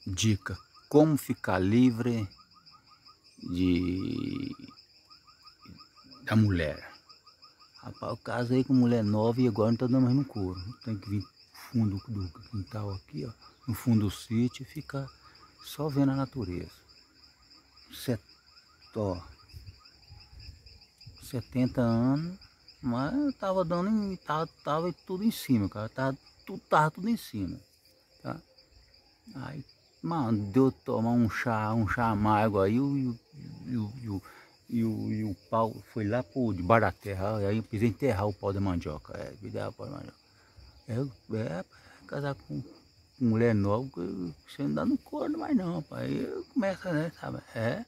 Dica: como ficar livre da mulher. Rapaz, eu casei com mulher nova e agora não tá dando mais no couro. Tem que vir no fundo do quintal aqui, ó, no fundo do sítio, e ficar só vendo a natureza. Ó, 70 anos, mas eu tava dando, tava tudo em cima, cara. Tava tudo em cima, tá? Aí, mano, deu tomar um chá amargo aí, e o pau foi lá por debaixo da terra. Aí eu quis enterrar o pau da mandioca. Enterrar o pau da mandioca. Casar com mulher nova, você não dá no corno mais não, pai. Aí começa, né, sabe?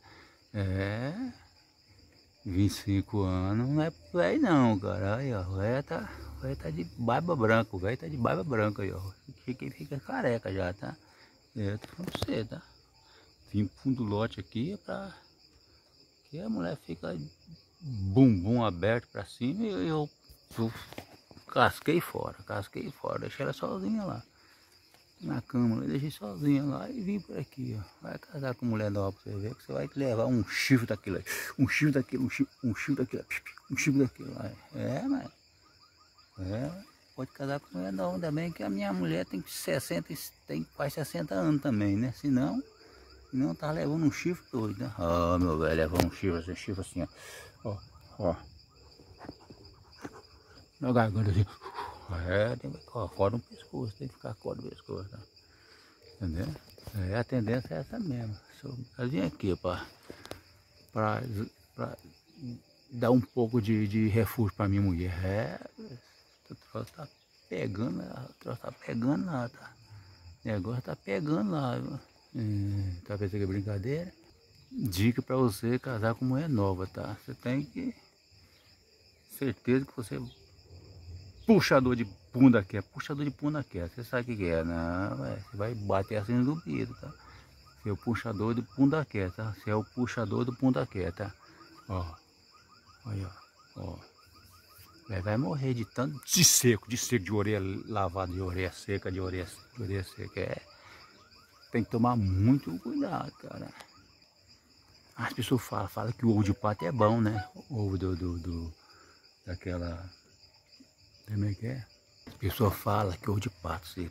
25 anos não é velho não, cara. Aí, ó, o velho tá de barba branca, o velho tá de barba branca aí, ó. Fica careca já, tá? Tô falando pra você, tá? Vim pro fundo do lote aqui pra que a mulher fica bumbum aberto pra cima e eu casquei fora, deixei ela sozinha lá na cama, eu deixei sozinha lá e vim por aqui, ó. Vai casar com mulher nova pra você ver que você vai levar um chifre daquilo aí, um chifre daquilo, um chifre daquilo, um chifre daquilo. Mas pode casar com mulher nova também, que a minha mulher tem quase 60 anos também, né? Senão não tá levando um chifre doido, né? Ó, meu velho, levou um chifre assim, ó. Ó. Na garganta assim. Tem que ficar corda no pescoço, tem que ficar corda no pescoço, tá? Entendeu? A tendência é essa mesmo. Eu vim aqui pra dar um pouco de refúgio pra minha mulher. O troço tá pegando, lá, tá? O negócio tá pegando lá, viu? Tá pensando que é brincadeira? Dica pra você casar com mulher nova, tá? Você tem que certeza que você puxador de bunda quer, você sabe o que é, não, você vai bater assim no duvido, tá? Você é o puxador de bunda quer, tá? Você é o puxador do bunda quer, tá? Ó, olha, ó. Vai morrer de tanto de seco, de orelha lavada, de orelha seca, de orelha seca, tem que tomar muito cuidado, cara. As pessoas falam que o ovo de pato é bom, né? O ovo daquela... Como é que é? A pessoa fala que ovo de pato, você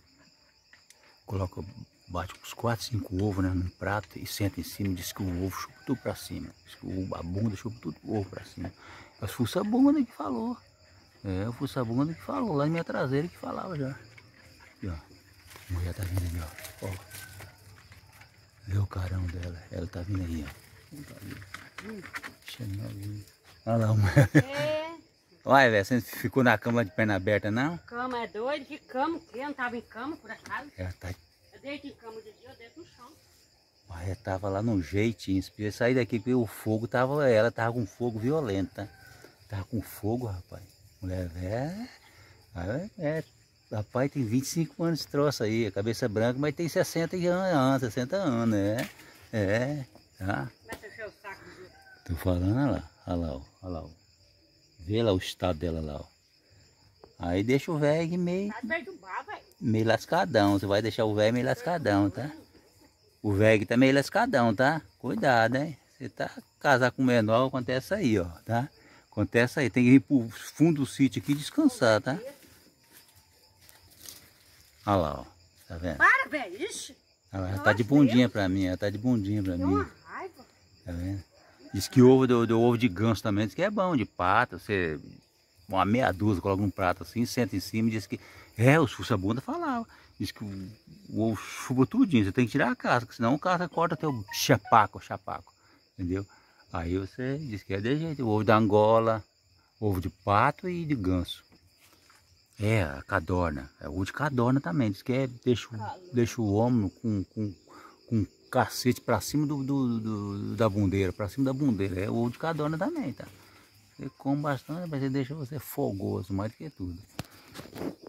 bate uns 4, 5 ovos, né, num prato e senta em cima, diz que o ovo chupa tudo pra cima. Diz que a bunda chupa tudo o ovo pra cima. As fuça-bunda que falou. O fuça-bunda que falou, lá na minha traseira que falava já. Aqui, ó. A mulher tá vindo ali, ó. Vê o carão dela. Ela tá vindo aí, ó. Olha lá, mulher. Olha, velho, você não ficou na cama de perna aberta, não? Cama é doido? Que cama? Que? Eu não tava em cama, por acaso? Eu deito em cama de dia, eu deito no chão. Mas ela tava lá no jeitinho, se podia sair daqui porque o fogo tava... Ela tava com fogo violento, tá? Tava com fogo, rapaz. Mulher velha... Rapaz, tem 25 anos esse troço aí, a cabeça branca, mas tem 60 anos, né? Tá? Começa a encher o saco dos outros. Tô falando, olha lá, ó. Vê lá o estado dela lá, ó. Aí deixa o velho meio lascadão. Você vai deixar o velho meio lascadão, tá? O velho tá meio lascadão, tá? Cuidado, hein? Você tá casar com menor, acontece aí, ó, tá? Acontece aí. Tem que ir pro fundo do sítio aqui descansar, tá? Olha lá, ó. Tá vendo? Para, velho. Ixi. Ela tá de bundinha pra mim, ela tá de bundinha pra mim. Uma raiva. Tá vendo? Diz que ovo do ovo de ganso também, diz que é bom, de pato, você... Uma meia dúzia, coloca num prato assim, senta em cima e diz que... os fuça-bunda falavam. Diz que o ovo chupa tudinho, você tem que tirar a casca, senão o casca corta teu chapaco, entendeu? Aí você diz que é de jeito, o ovo de Angola, ovo de pato e de ganso. A cadorna, é ovo de cadorna também, diz que deixa o homem com cacete pra cima da bundeira, é o ovo de cadorna também, tá? Você come bastante, mas ele deixa você fogoso mais do que tudo.